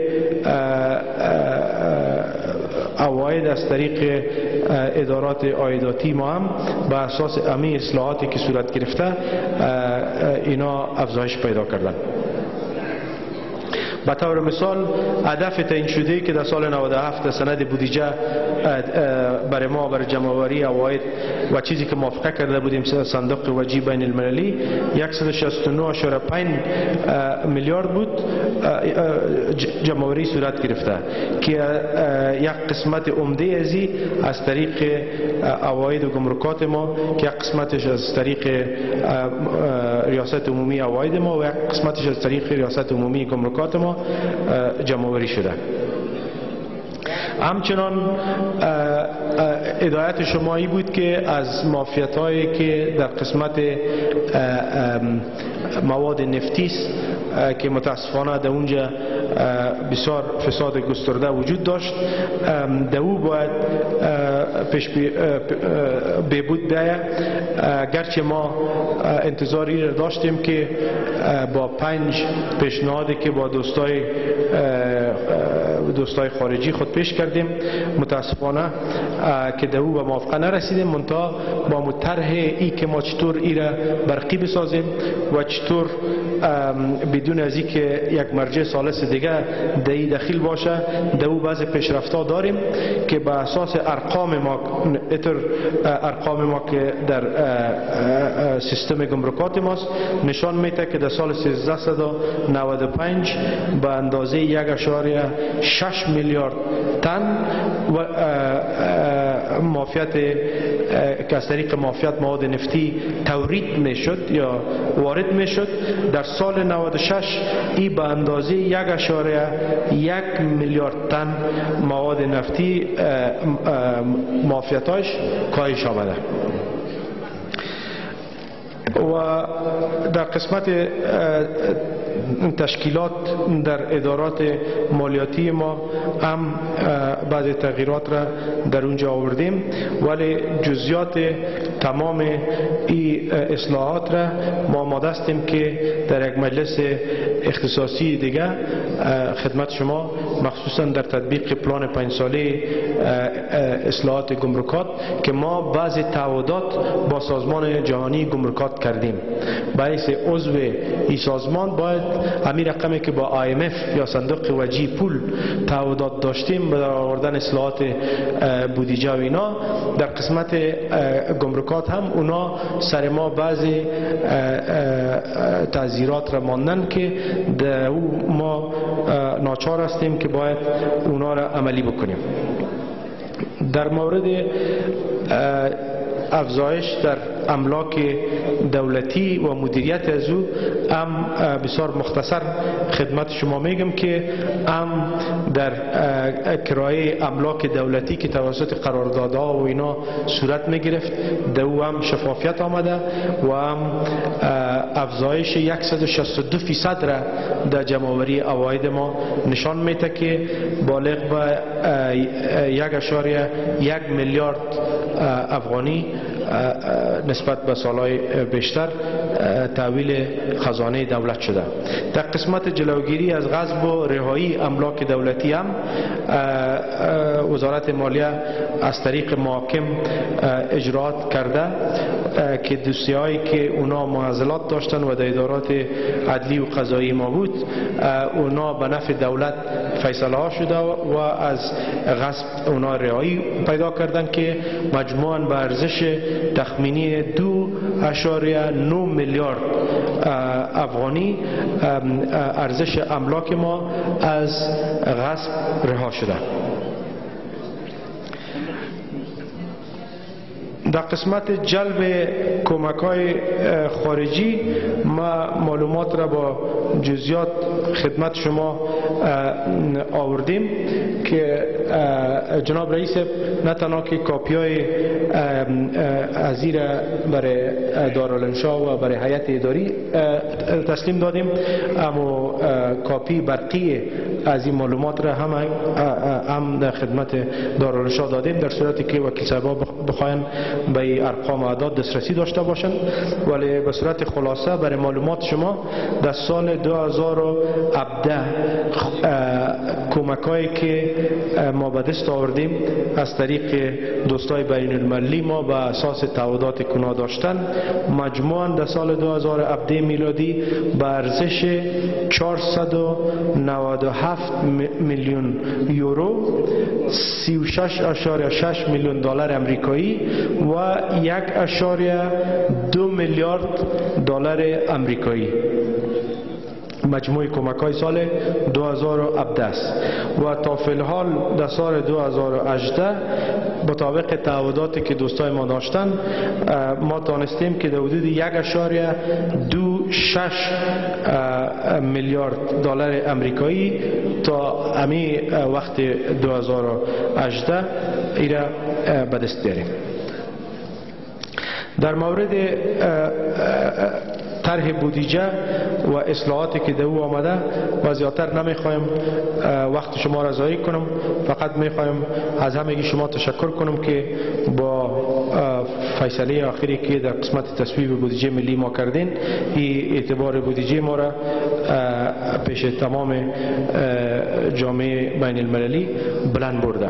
عواید از طریق ادارات عایداتی ما هم به اساس امی اصلاحاتی که صورت گرفته اینا افزایش پیدا کردن. به طور مثال هدف تعیین شده که در سال نود و هفت سند بودجه برای ما برای جمع‌آوری عواید و چیزی که موافقه کرده بودیم صندوق وجیه بین المللی صد و شصت و نه اشاره پنج میلیارد بود جمع‌آوری صورت گرفته که یک قسمت عمده ازی از طریق عواید و گمرکات ما که یک قسمتش از طریق ریاست عمومی عواید ما و یک قسمتش از طریق ریاست عمومی گمرکات ما جمع‌آوری شده. همچنان هدایت شمایی بود که از معافیت هایی که در قسمت مواد نفتی است که متاسفانه در اونجا بسیار فساد گسترده وجود داشت، در او باید پیش بهبود بیاید. گرچه ما انتظاری را داشتیم که با پنج پیشنهادی که با دوستای دوستای خارجی خود پیش کردیم متاسفانه که در او به موافقه نرسیدیم، منتها با مطرح ای که ما چطور ای را برقی بسازیم و چطور بدون از ای که یک مرجع ثالث دیگه در ای دخیل باشه در او بعض پیشرفت‌ها داریم که به اساس ارقام ما اتر ارقام ما که در سیستم گمرکات ماست نشان میده که در سال سیزده و نود و پنج به اندازه یک اشاره شش میلیارد تن و معافیت که از طریق معافیت مواد نفتی تورید میشد یا وارد میشد، در سال نود و شش این به اندازه یک اشاره یک میلیارد تن مواد نفتی معافیتاش کاهش آمده. و در قسمت تشکیلات در ادارات مالیاتی ما هم بعض تغییرات را در اونجا آوردیم، ولی جزئیات تمام این اصلاحات را ما آماده هستیم که در یک مجلس اختصاصی دیگه خدمت شما مخصوصا در تطبیق پلان پنج ساله اصلاحات گمرکات که ما بعض تعهدات با سازمان جهانی گمرکات کردیم. باعث عضو این سازمان باید همین رقمی که با آی ام اف یا صندوق وجیه پول تعهدات داشتیم به در آوردن اصلاحات بودجه و اینا، در قسمت گمرکات هم اونا سر ما بعضی تعزیرات را ماندن که در او ما ناچار هستیم که باید اونا را عملی بکنیم. در مورد افزایش در املاک دولتی و مدیریت از او هم بسیار مختصر خدمت شما میگم که هم در کرایه املاک دولتی که توسط قراردادها و اینا صورت میگرفت در او هم شفافیت آمده و هم افزایش صد و شصت و دو فیصد را در جمع‌آوری عواید ما نشان میده که بالغ به یک اشاریه یک میلیارد افغانی نسبت به سالهای بیشتر تحویل خزانه دولت شده. در قسمت جلوگیری از غصب و رهایی املاک دولتی هم وزارت مالیه از طریق محاکم اجرات کرده که دوسیه‌هایی که اونا معضلات داشتن و در ادارات عدلی و قضایی ما بود اونا به نفع دولت فیصله ها شده و از غصب اونا رهایی پیدا کردن که مجموعاً به ارزش تخمینی دو اشاریه نه میلیارد افغانی ارزش املاک ما از غصب رها شده. در قسمت جلب کمک‌های خارجی ما معلومات را با جزئیات خدمت شما آوردیم که جناب رئیس نه تنها که کاپی‌های از این برای دارالانشا و برای هیئت اداری تسلیم دادیم، اما کاپی برقی از این معلومات را هم هم در خدمت دارالانشا دادیم در صورتی که وکیل صاحب‌ها بخواین به ارقام اعداد دسترسی داشته باشند. ولی به صورت خلاصه برای معلومات شما در سال دو هزار و هفده کمک‌هایی که ما به دست آوردیم از طریق دوستای بین المللی ما به اساس تعهدات که اونا داشتن مجموعاً در سال دو هزار و هفده میلادی به ارزش چهارصد و نود و هفت میلیون یورو، سی و شش اشاریه شش میلیون دلار امریکایی و یک اشاریه دو میلیارد دلار امریکایی مجموع کمک های سال دو هزار و هفده است و تا فی‌الحال در سال دو هزار و هجده مطابق تعهداتی که دوستای ما داشتن ما تانستیم که در حدود یک اشاریه دو شش میلیارد دلار امریکایی تا امی وقت دو هزار و هجده ایره به دست بیاریم. در مورد طرح بودجه و اصلاحاتی که در او آمده و زیادتر نمیخوایم وقت شما را ضایع کنم، فقط میخوایم از همگی شما تشکر کنم که با فیصله آخری که در قسمت تصویب بودجه ملی ما کردین این اعتبار بودجه ما را پیش تمام جامعه بین المللی بلند برده.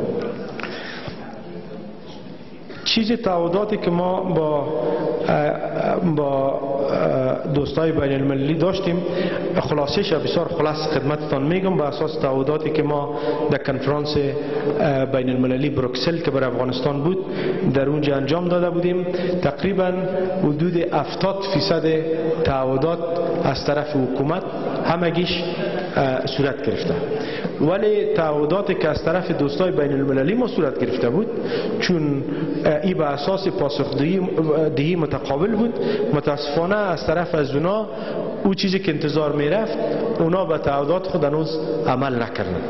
چیز تعهداتی که ما با با دوستای بین المللی داشتیم خلاصش بسیار خلاص خدمتتان میگم به اساس تعهداتی که ما در کنفرانس بین المللی بروکسل که بر افغانستان بود در اونجا انجام داده بودیم. تقریبا حدود هفتاد فیصد تعهدات از طرف حکومت همگیش صورت گرفته، ولی تعهداتی که از طرف دوستای بین المللی ما صورت گرفته بود چون ای به اساس پاسخدهی متقابل بود متاسفانه از طرف از اونا او چیزی که انتظار می رفت اونا به تعهدات خود هنوز عمل نکردن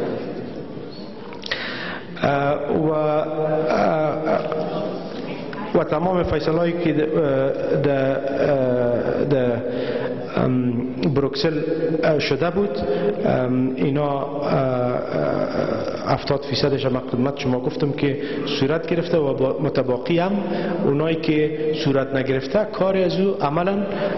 و و تمام فیصله هایی که در بروکسل شده بود اینا هفتاد فیصدش هم خدمت شما گفتم که صورت گرفته و متباقی هم اونایی که صورت نگرفته کار از او عملا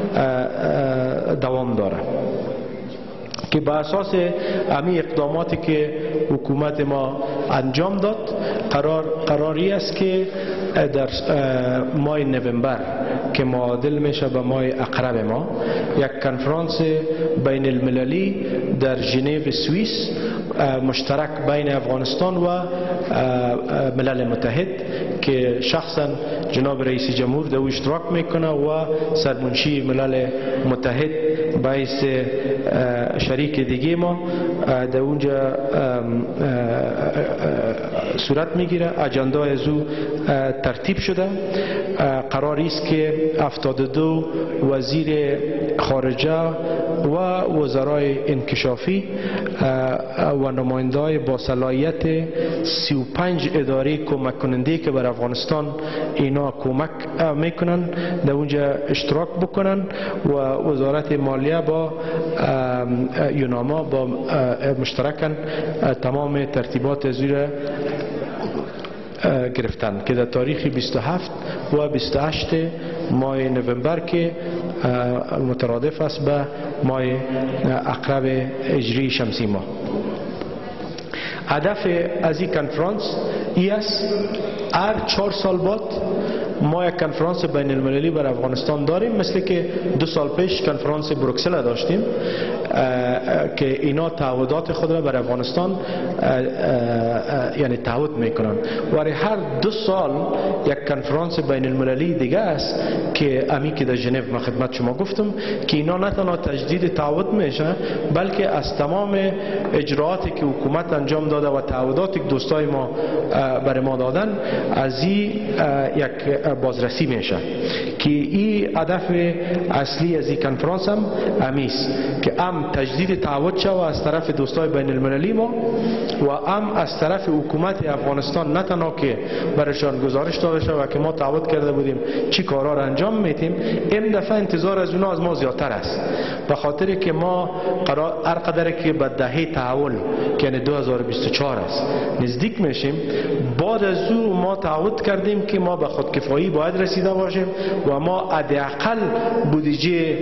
دوام داره که به اساس امی اقداماتی که حکومت ما انجام داد قرار قراری است که در ماه نوامبر که معادل میشه به ماه اقرب ما یک کنفرانس بین المللی در ژنو سوئیس مشترک بین افغانستان و ملل متحد که شخصا جناب رئیس جمهور در او اشتراک میکنه و سرمنشی ملل متحد باعث شریک دیگه ما در اونجا صورت میگیره. اجندا از او ترتیب شده. قرار است که هفتاد و دو وزیر خارجه و وزرای انکشافی و نماینده‌های با صلاحیت سی و پنج اداره کمک کننده که بر افغانستان اینا کمک میکنن در اونجا اشتراک بکنن و وزارت مالیه با یوناما با مشترکن تمام ترتیبات زیر گرفتن که در تاریخ بیست و هفت و بیست و هشت ماه نوامبر که مترادف است به ماه عقرب هجری شمسی ما. هدف از این کنفرانس ای است هر چهار سال بعد ما یک کنفرانس بین المللی بر افغانستان داریم، مثل که دو سال پیش کنفرانس بروکسل داشتیم که اینا تعهدات خود را بر افغانستان یعنی تعهد میکنن و هر دو سال یک کنفرانس بین المللی دیگه است که امی که در ژنو ما خدمت شما گفتم که اینا نه تنها تجدید تعهد میشه بلکه از تمام اجراعاتی که حکومت انجام داده و تعهداتی که دوستای ما بر ما دادن از این یک بازرسی میشه که این هدف اصلی از این کنفرانس هم امیست که هم تجدید تعهد شود از طرف دوستای بین المللی ما و هم از طرف حکومت افغانستان نه تنها که برشان گزارش داده شود که ما تعهد کرده بودیم چی کارا را انجام میتیم، این دفعه انتظار از اونا از ما زیادتر است به خاطر که ما قرار هر قدر که به دهه تحول که یعنی دو هزار و بیست و چهار است نزدیک میشیم، بعد از او ما تعهد کردیم که ما به خودکفایی باید رسیده باشیم و ما حداقل بودجه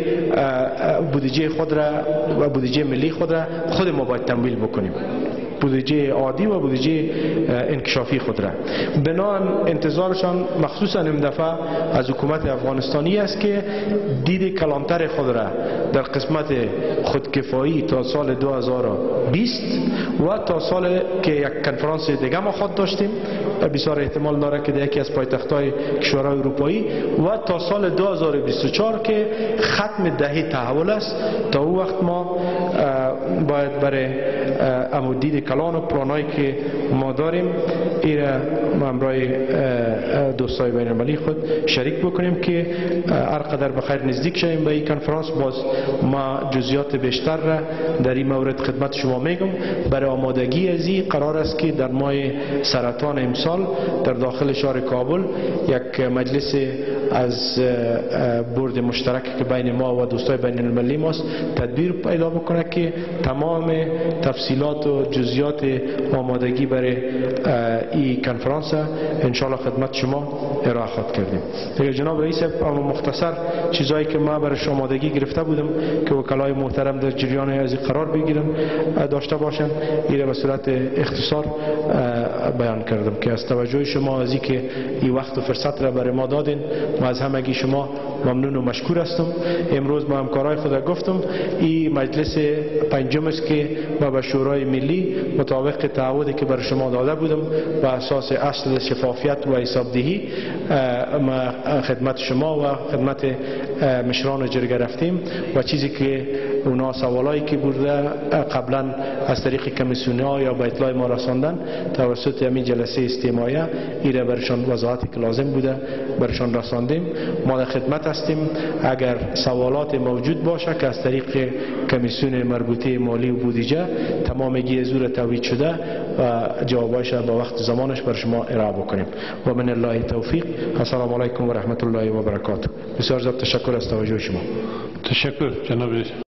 بودجه خود را و بودجه ملی خود را خود ما باید تمویل بکنیم، بودجه عادی و بودجه انکشافی خود را. بنابراین انتظارشان مخصوصا این دفعه از حکومت افغانستانی است که دید کلانتر خود را در قسمت خودکفایی تا سال دو هزار و بیست و تا سال که یک کنفرانس دیگه ما خود داشتیم بسیار احتمال داره که در یکی از پایتخت‌های کشورهای اروپایی و تا سال دو هزار و بیست و چهار که ختم دهه تحول است، تا اون وقت ما باید برای امودید کلان و پلانایی که ما داریم ایره همراه دوستای بین المللی خود شریک بکنیم که هر قدر بخیر نزدیک شویم به این کنفرانس. باز ما جزئیات بیشتر را در این مورد خدمت شما میگم. برای آمادگی از این قرار است که در ماه سرطان امسال در داخل شهر کابل یک مجلس از بورد مشترک که بین ما و دوستای بین المللی ماست تدبیر پیدا بکنه که تمام تفصیلات و جزئیات آمادگی برای این کنفرانس انشالله خدمت شما ارائه خواهد کردیم. دیگه جناب رئیس، اما مختصر چیزایی که ما برای شما آمادگی گرفته بودم که وکلای محترم در جریان از قرار بگیرن داشته باشن، این به صورت اختصار بیان کردم که از توجه شما از اینکه این وقت و فرصت را برای ما دادین ما از همگی شما ممنون و مشکور هستم. امروز با همکارای خود گفتم این مجلس پنجم است که ما به شورای ملی مطابق تعهدی که برای شما داده بودم و اساس اصل شفافیت و حسابدهی ما خدمت شما و خدمت مشران جرگه رفتیم و چیزی که اونا سوالایی که برده قبلا از طریق کمیسیون‌ها یا به اطلاع ما رساندن توسط همین جلسه استماعیه ایره برشان وضاحتی که لازم بوده برشان رساندیم. ما در خدمت هستیم اگر سوالات موجود باشه که از طریق کمیسیون مربوطه مالی و بودجه تمامگی زور تویید شده و جوابایش با وقت زمانش بر شما ارائه بکنیم. و من الله توفیق. السلام علیکم و رحمت الله و برکاته. بسیار زیاد تشکر از توجه شما. تشکر جناب رئیس.